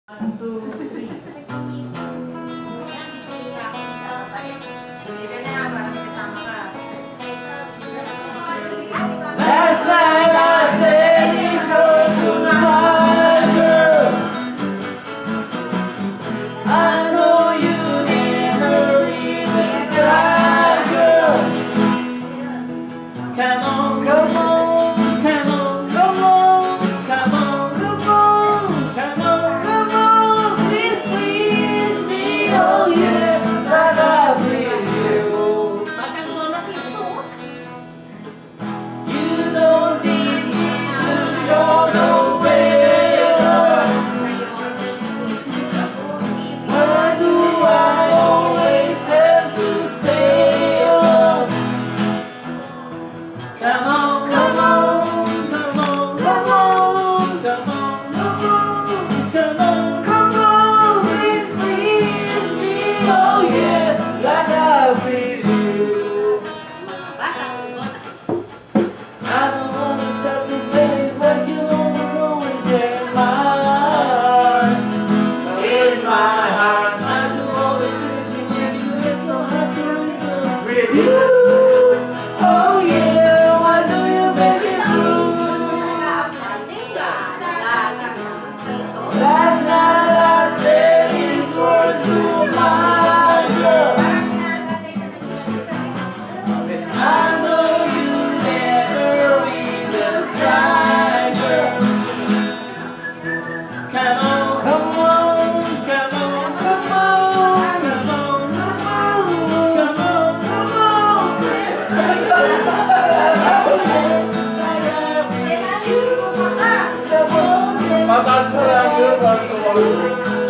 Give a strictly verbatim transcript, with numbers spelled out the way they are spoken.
One, two, three. Last night I said it's yours goodbye, girl. I know you never even try, girl. Come on, come on, come on, come on, come on, come on, come on, come on. Please, please me, oh yeah, like I please you. You don't need me to show no way. Why do I always have to say, oh? Come on, come on, come on, come on, come on, come on, come on, come on. Please, please me, oh yeah, like I please you. I don't wanna stop the pain, but you don't always get mine. In my heart, I do all the things you need. It's so hard to listen with you. Oh yeah, why do you make it blue? Last night I said these words to my girl. I know you never even tried, girl. Come on, come on, come on, come on, come on, come on, come on, come on. Atas pulang dulu baru